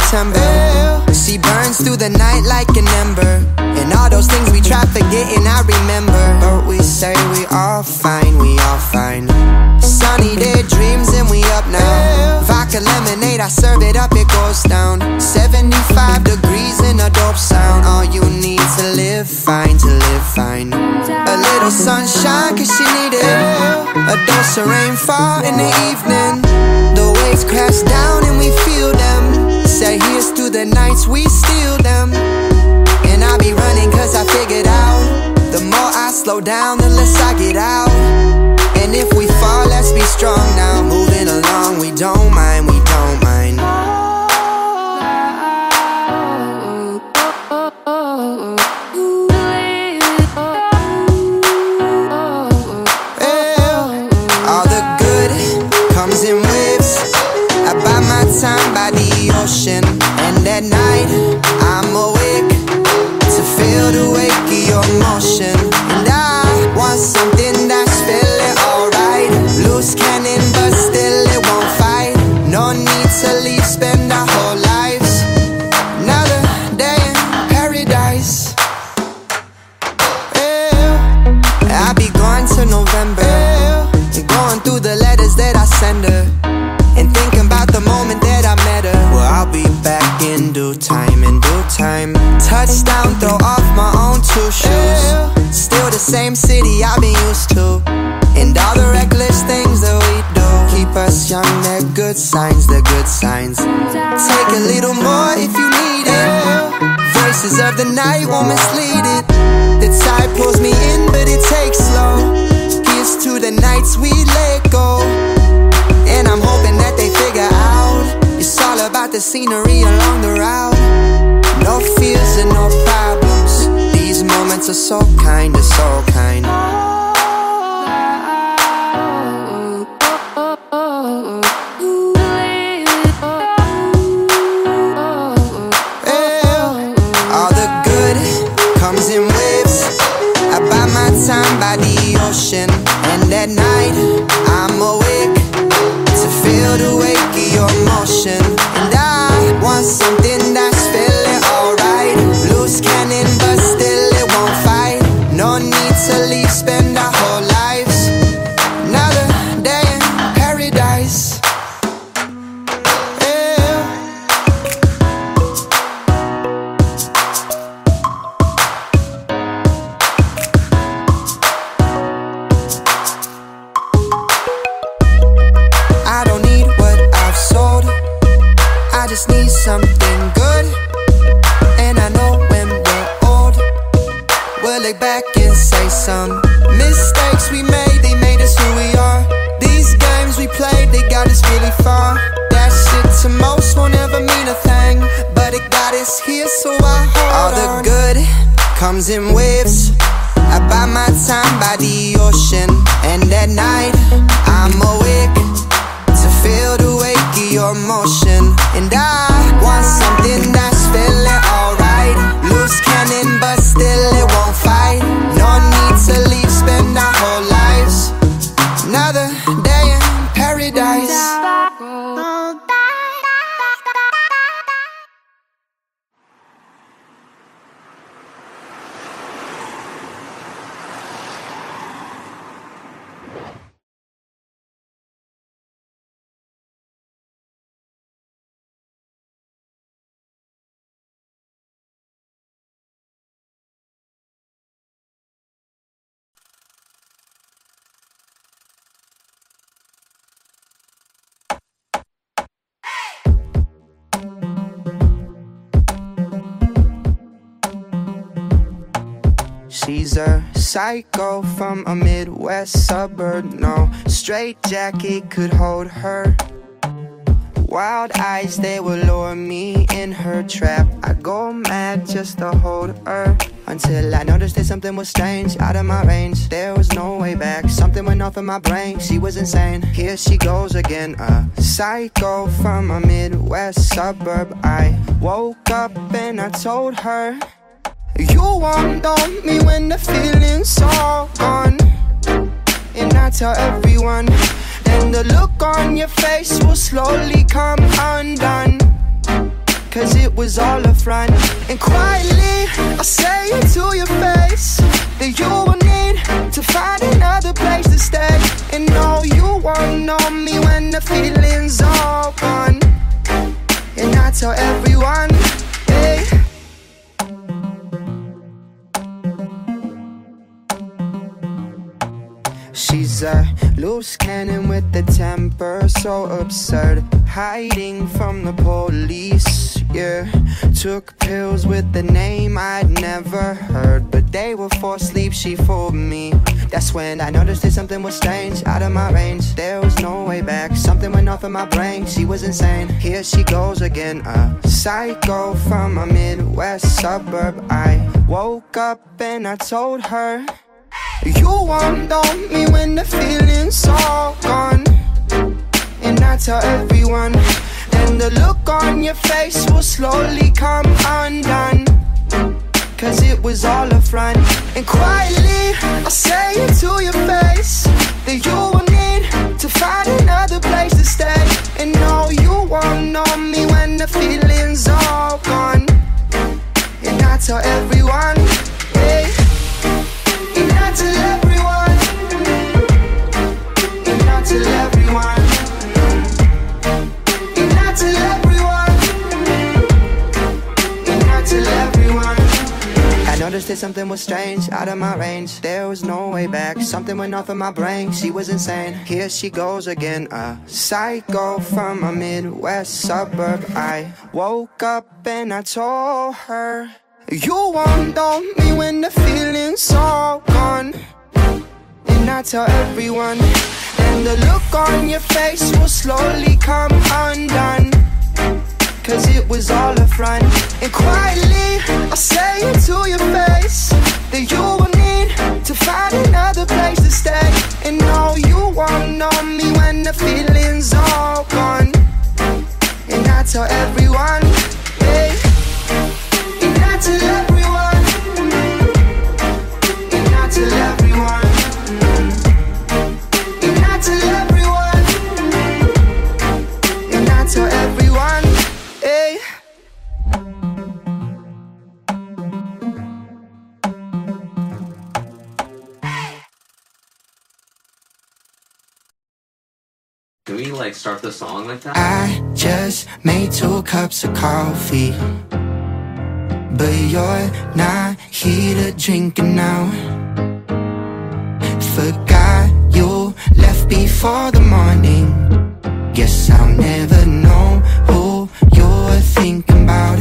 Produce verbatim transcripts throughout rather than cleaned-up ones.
September. She burns through the night like an ember, and all those things we try forgetting I remember. But we say we all fine, we all fine. Sunny day dreams and we up now. Vodka lemonade, I serve it up, it goes down. Seventy-five degrees in a dope sound. All you need to live fine, to live fine. A little sunshine cause she need it. A dose of rainfall in the evening. The waves crash down and we feel them. Say here's to the nights we steal them. And I be running cause I figured out, the more I slow down, the less I get out. And if we fall, let's be strong now. Moving along, we don't mind, we don't mind. All the good comes in waves. I buy my time by the ocean, and at night I'm awake to feel the wake of your motion. And I want something that's feeling alright. Loose cannon but still it won't fight. No need to leave, spend our whole lives. Another day in paradise. Yeah. I'll be going to November, yeah. Going through the letters that I send her, and thinking about the moment that I met her. Well, I'll be back in due time, in due time. Touchdown, throw off my own two shoes. Still the same city I've been used to, and all the reckless things that we do keep us young, they're good signs, they're good signs. Take a little more if you need it. Voices of the night won't mislead it. The tide pulls me in but it takes slow. Here's to the nights we let go, and I'm hoping that they figure out it's all about the scenery along the route. No fears and no problems. These moments are so kind, they're so kind. Yeah. All the good comes in waves. I buy my time by the ocean, and at night I'm awake to feel the wake of your motion. And I want something that's feeling alright. Loose cannon but still it won't fight. No need to leave, spend our whole lives. Another day in paradise. Yeah. I don't need what I've sold, I just need something good. And I know when we're old, we'll look back and say some mistakes we made, they made us who we are. These games we played, they got us really far. That shit to most won't ever mean a thing, but it got us here, so I hold on. All the good comes in waves. I buy my time by the ocean, and at night I'm awake to feel the wake of your motion. And I want something that's feeling alright. Loose cannon but still it won't fight. No need to leave, spend our whole lives. Another day in paradise. She's a psycho from a Midwest suburb. No straight jacket could hold her. Wild eyes, they will lure me in her trap. I go mad just to hold her, until I noticed that something was strange, out of my range. There was no way back, something went off in my brain. She was insane, here she goes again. A psycho from a Midwest suburb. I woke up and I told her, you won't know me when the feeling's all gone. And I tell everyone, then the look on your face will slowly come undone. cause it was all a front. And quietly, I say it to your face that you will need to find another place to stay. And no, you won't know me when the feeling's all gone. And I tell everyone, hey. She's a loose cannon with a temper so absurd, hiding from the police, yeah. Took pills with the name I'd never heard, but they were for sleep, she fooled me. That's when I noticed that something was strange, out of my range. There was no way back, something went off in my brain. She was insane, here she goes again. A psycho from a Midwest suburb. I woke up and I told her, you won't know me when the feeling's all gone. And I tell everyone, and the look on your face will slowly come undone, cause it was all a front. And quietly, I say it to your face that you will need to find another place to stay. And no, you won't know me when the feeling's all gone. And I tell everyone, hey. And I tell everyone, and I tell everyone, and I tell everyone, and I tell everyone. I noticed that something was strange, out of my range. There was no way back, something went off in my brain. She was insane, here she goes again. A psycho from a Midwest suburb. I woke up and I told her, you won't know me when the feeling's all gone. And I tell everyone, and the look on your face will slowly come undone, cause it was all a front. And quietly, I say it to your face that you will need to find another place to stay. And no, you won't know me when the feeling's all gone. And I tell everyone, hey. And I tell everyone, and I tell everyone, and I tell everyone, and I tell everyone, hey. Can we like start the song like that? I just made two cups of coffee, but you're not here to drink it now. Forgot you left before the morning. Guess I'll never know who you're thinking about.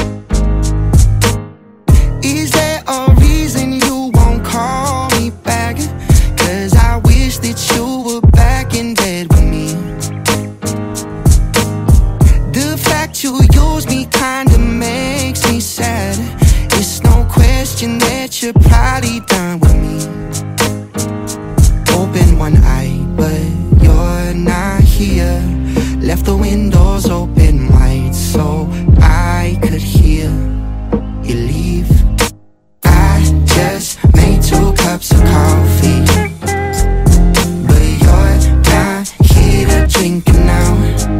Is there a reason you won't call me back? Cause I wish that you were back in bed with me. The fact you use me kinda makes me sad. It's no question that you're probably done with me. Open one eye, but you're not here. Left the windows open wide so I could hear you leave. I just made two cups of coffee, but you're not here to drink it now.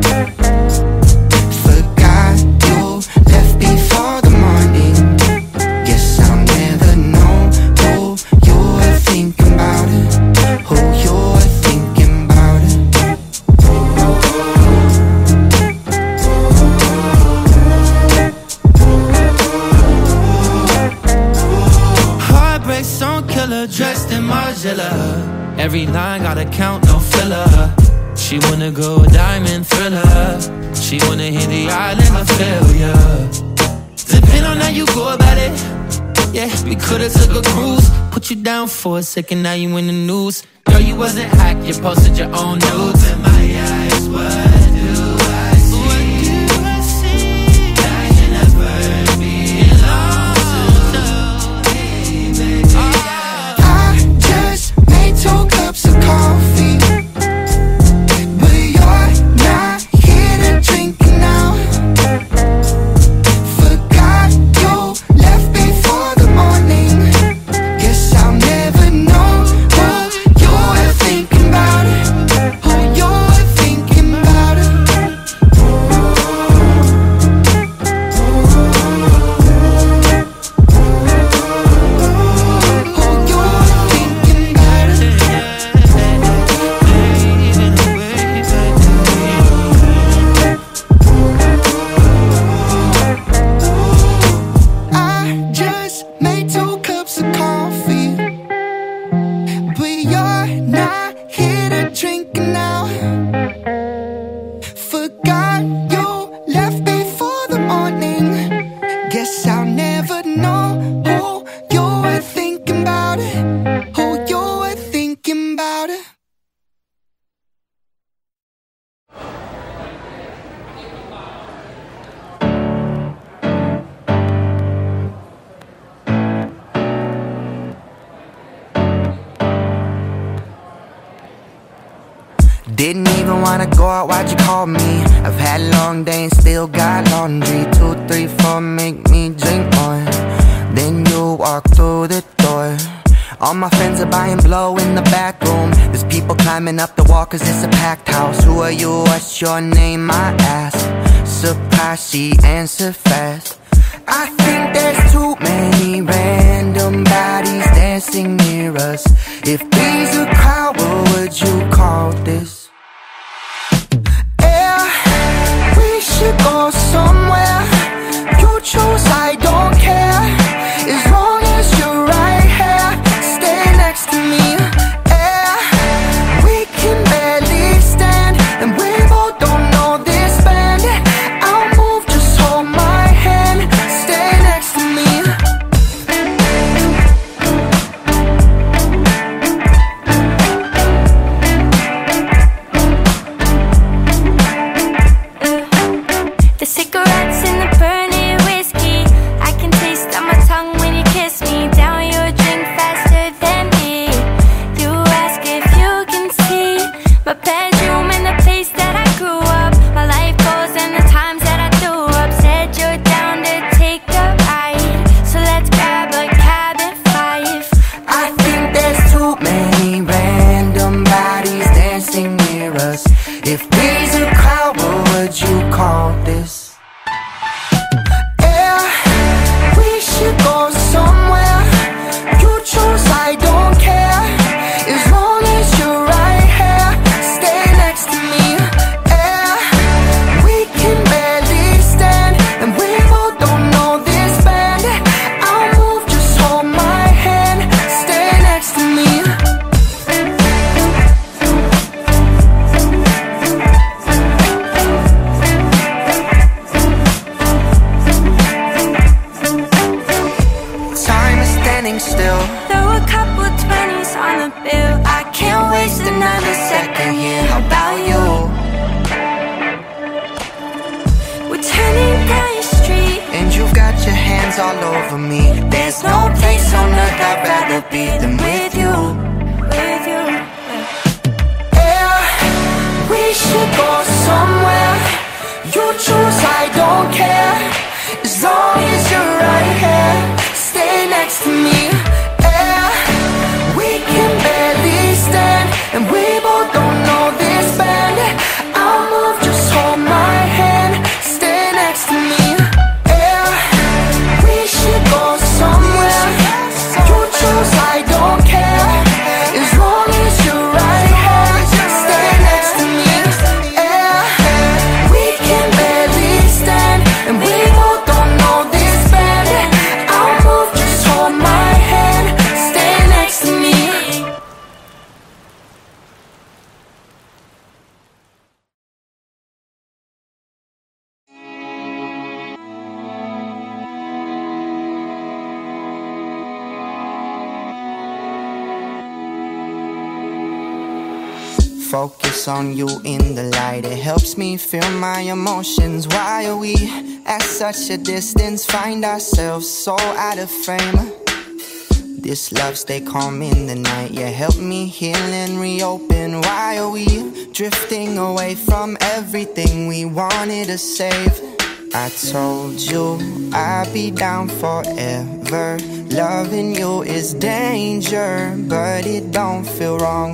Forgot you left before the morning. Guess I'll never know who you're thinking about it. Who you're thinking about it. Heartbreak song killer dressed in Margiela. Every line gotta count, no filler. She wanna go diamond thriller. She wanna hit the island of failure. Depending on how you go about it. Yeah, we could've took a cruise. Put you down for a second, now you in the news. Girl, you wasn't hacked, you posted your own nudes. In my eyes, what do I see? What do I see? That you never belong to me, baby. I just made two cups of coffee, but you're not here to drink it now. Forgot you left before the morning. Guess I'll never know who you're thinking about. Who you're thinking about. even wanna go out, why'd you call me? I've had a long day and still got laundry. Two, three, four, make me drink more. Then you walk through the door. All my friends are buying blow in the back room. There's people climbing up the wall cause it's a packed house. Who are you, what's your name, I ask. Surprised she answered fast. I think there's too many random bodies dancing near us. If these a crowd, what would you call this? Yeah, we should go somewhere. You choose, I don't care. As long as you're right here, stay next to me. Yeah, we can barely stand, and we both don't know this band. I'll move, just hold my hand. Stay next to me. The cigarettes and the burning whiskey, I can taste on my tongue when you kiss me. Down your drink faster than me. You ask if you can see my bedroom and the place that I grew up, my life goals and the times that I threw up. Said you're down to take a ride, so let's grab a cab at five. I think there's too many random bodies dancing near us. If these a crowd, what would you call this? Yeah, we should go somewhere. You choose, I don't care. As long as you're right here, stay next to me. Yeah, we can barely stand, and we both don't know this band. I'll move, just hold my hand. Stay next to me. Time is standing still. Throw a couple twenties on the bill. I can't waste another second here. How about you? We're turning down your street, And you've got your hands all over me. There's no place on earth I'd rather be than with you. with you. Yeah, we should go somewhere. You choose, I don't care. As long as you're right here, stay next to me. Yeah, we can barely stand, and we both don't know this band. I'll move, just hold my hand. Stay next to me. Yeah, we should go somewhere. You choose, I don't care. As long as you're right here, stay next to me. Yeah, we can barely stand, and we both don't know this band. I'll move, just hold my hand. Stay next to me. Focus on you in the light. It helps me feel my emotions. Why are we at such a distance? Find ourselves so out of frame. This love stay calm in the night. Yeah, help me heal and reopen. Why are we drifting away from everything we wanted to save? I told you I'd be down forever. Loving you is danger, but it don't feel wrong.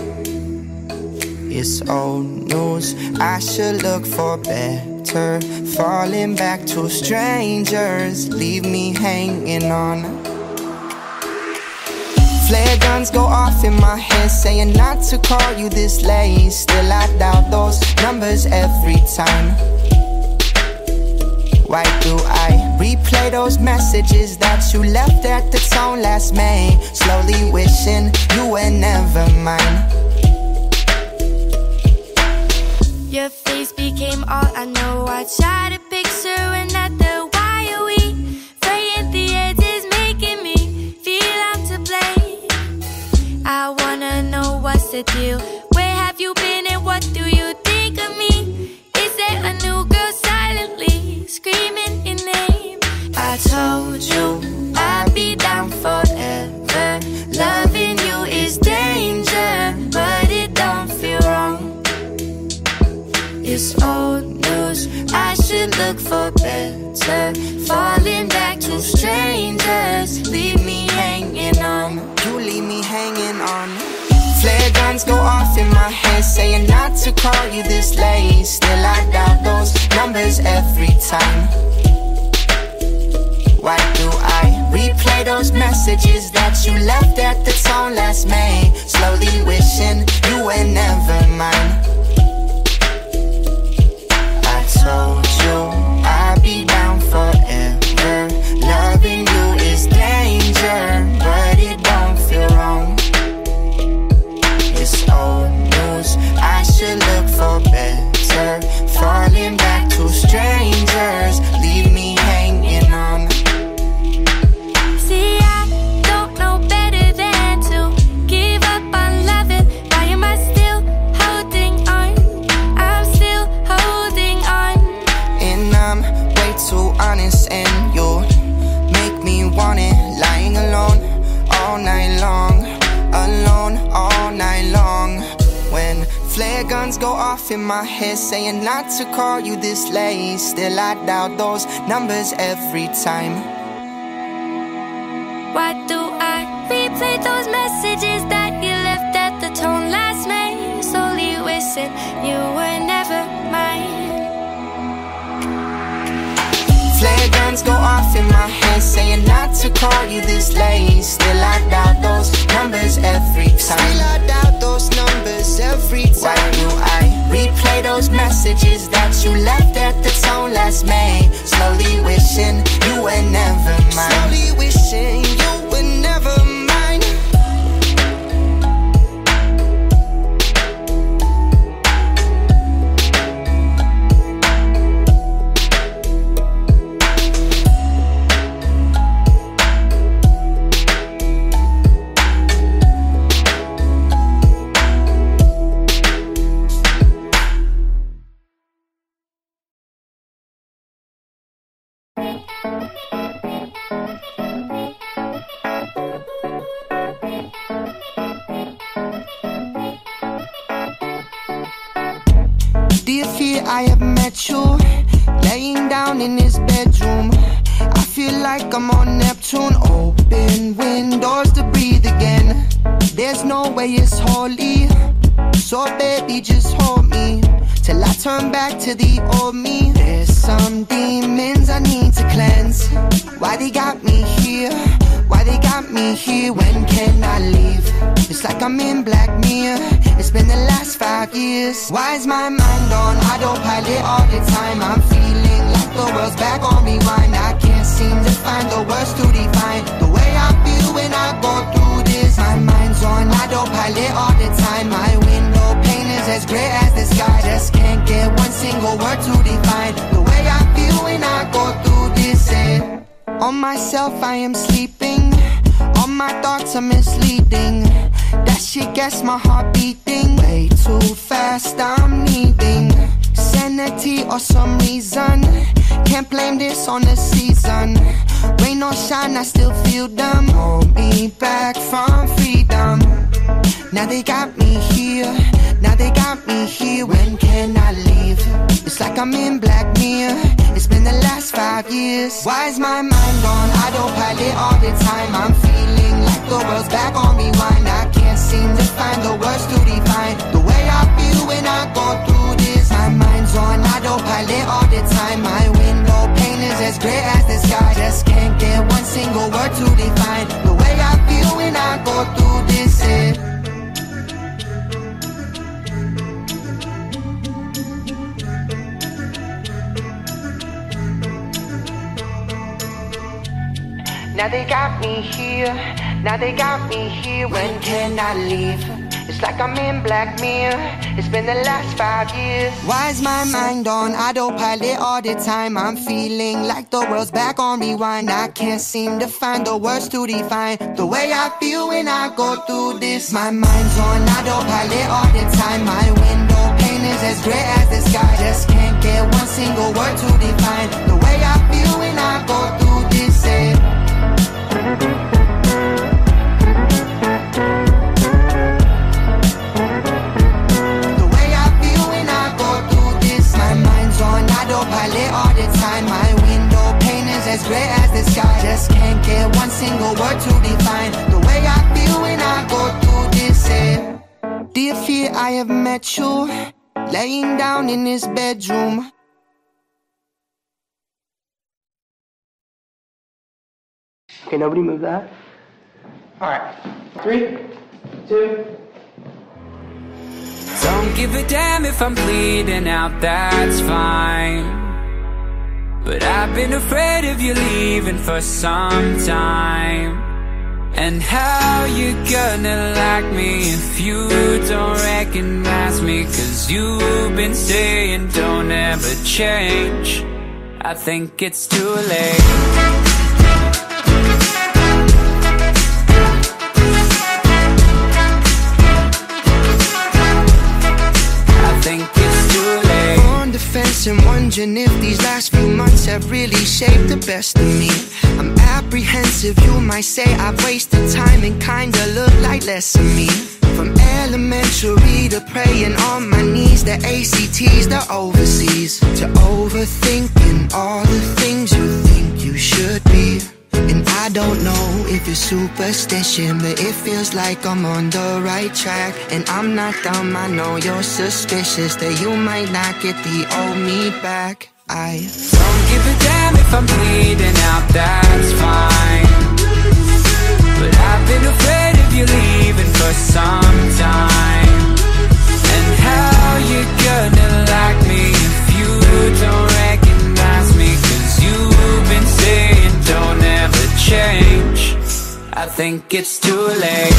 It's old news, I should look for better. Falling back to strangers, leave me hanging on. Flare guns go off in my head, saying not to call you this late. Still I doubt those numbers every time. Why do I replay those messages that you left at the tone last May? Slowly wishing you were never mine. Your face became all I know. I try to picture another. Why are we fraying the edges, making me feel I'm to blame? I wanna know what's the deal. Where have you been and what do you think of me? Is there a new girl silently screaming your name? I told you I'd be down forever. Loving you is danger, but it don't feel wrong. you leave me hanging on. Flare guns go off in my head, saying not to call you this late. Still I doubt those numbers every time. Why do I replay those messages that you left at the tone last May? Slowly wishing you were never mine. I told you I'd be down forever. Loving you is danger, but it don't feel wrong. It's old news, I should look for better. Falling back to strangers, leave me hanging on. See, I don't know better than to give up on loving. Why am I still holding on? I'm still holding on. And I'm way too honest, and you make me want it. Lying alone all night long, alone all night long. When flare guns go off in my head, saying not to call you this late. Still I doubt those numbers every time. Why do I replay those messages that you left at the tone last May? Slowly wishing you were never mine. Flare guns go off in my head, saying not to call you this late. Still I doubt those numbers every time. Still I doubt those numbers every time. Why do I replay those messages that you left at the tone last May? Slowly wishing you were never mine. Slowly wishing you were never mine. Dear fear, I have met you, laying down in this bedroom. I feel like I'm on Neptune, open windows to breathe again. There's no way it's holy, so baby just hold me till I turn back to the old me. There's some demons I need to cleanse. Why they got me here? Why they got me here? When can I leave? It's like I'm in Black Mirror. It's been the last five years. Why is my mind on autopilot all the time? I'm feeling like the world's back on rewind. I can't seem to find the words to define the way I feel when I go through this. My mind's on autopilot all the time. My window pane is as gray as the sky. Just can't get one single word to define the way I feel when I go through this. And on myself I am sleeping, all my thoughts are misleading. That shit gets my heart beating way too fast. I'm needing sanity or some reason. Can't blame this on the season. Rain or shine, I still feel them. Hold me back from freedom. Now they got me here, now they got me here. When can I leave? It's like I'm in Black Mirror. It's been the last five years. Why is my mind on autopilot all the time? I'm feeling like the world's back on rewind. I can't seem to find the words to define the way I feel when I go through this. My mind's on autopilot all the time. My window pane is as gray as the sky. Just can't get one single word to define the way I feel when I go through this. Yeah. Now they got me here, now they got me here. When can I leave? It's like I'm in Black Mirror. It's been the last five years. Why is my mind on autopilot all the time? I'm feeling like the world's back on rewind. I can't seem to find the words to define the way I feel when I go through this. My mind's on autopilot all the time. My window pane is as gray as the sky. Just can't get one single word to define the way I feel when I go through this. Yeah. Autopilot all the time. My window pane is as gray as the sky. Just can't get one single word to define the way I feel have met you, laying down in his bedroom. Okay, nobody move that. All right, three, two. Don't give a damn if I'm bleeding out, that's fine. But I've been afraid of you leaving for some time. And how you gonna like me if you don't recognize me? Cause you've been saying don't ever change. I think it's too late. And wondering if these last few months have really shaped the best of me. I'm apprehensive, you might say I've wasted time and kinda look like less of me. From elementary to praying on my knees, the A C Ts, the overseas, to overthinking all the things you think you should be. And I don't know if it's superstition, but it feels like I'm on the right track. And I'm not dumb, I know you're suspicious that you might not get the old me back. I don't give a damn if I'm bleeding out, that's fine. But I've been afraid of you leaving for some time. And how you gonna like me if you don't recognize me? Cause you've been saying don't ever change. I think it's too late.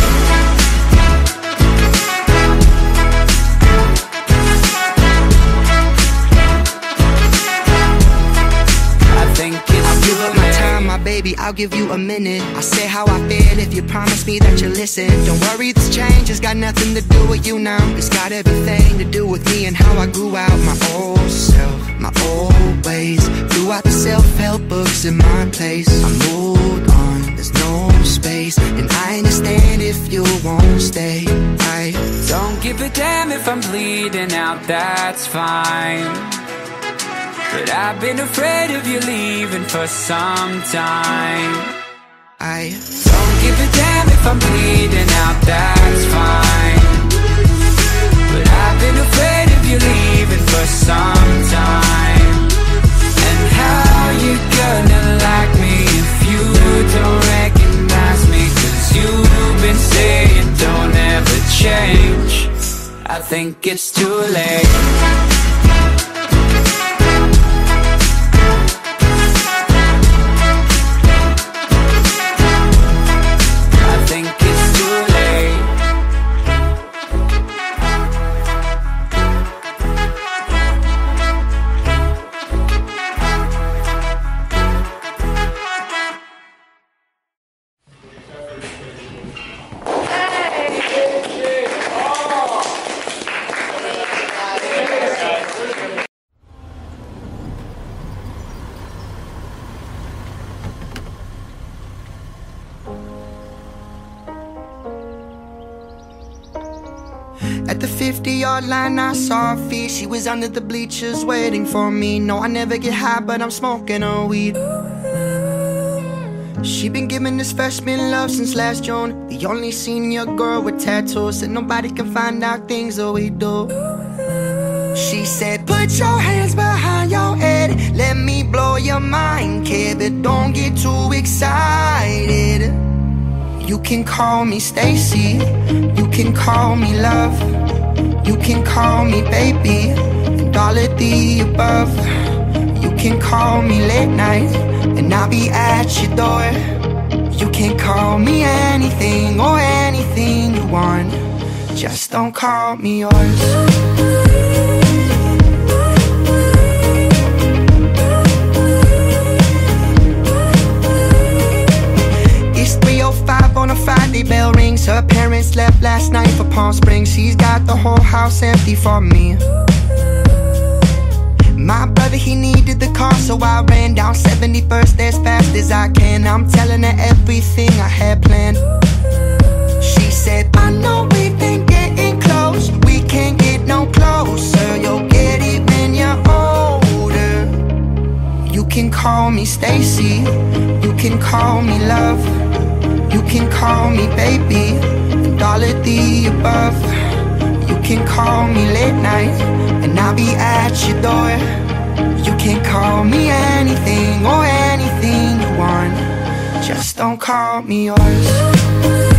Baby, I'll give you a minute. I'll say how I feel if you promise me that you'll listen. Don't worry, this change has got nothing to do with you now. It's got everything to do with me and how I grew out my old self, my old ways. Threw out the self-help books in my place. I moved on, there's no space. And I understand if you won't stay. I don't give a damn if I'm bleeding out, that's fine. But I've been afraid of you leaving for some time. I don't give a damn if I'm bleeding out, that's fine. But I've been afraid of you leaving for some time. And how you gonna like me if you don't recognize me? Cause you've been saying don't ever change. I think it's too late. At the fifty-yard line I saw her feet. She was under the bleachers waiting for me. No, I never get high, but I'm smoking her weed. She been giving this freshman love since last June. The only senior girl with tattoos. Said nobody can find out things that we do. She said, put your hands behind your head. Let me blow your mind, kid, but don't get too excited. You can call me Stacy, you can call me love, you can call me baby, and all of the above. You can call me late night, and I'll be at your door. You can call me anything or anything you want, just don't call me yours. On a Friday, bell rings. Her parents left last night for Palm Springs. She's got the whole house empty for me. My brother, he needed the car, so I ran down seventy-first as fast as I can. I'm telling her everything I had planned. She said, I know we've been getting close, we can't get no closer. You'll get it when you're older. You can call me Stacy, you can call me love, you can call me baby, and all of the above. You can call me late night, and I'll be at your door. You can call me anything or anything you want, just don't call me yours.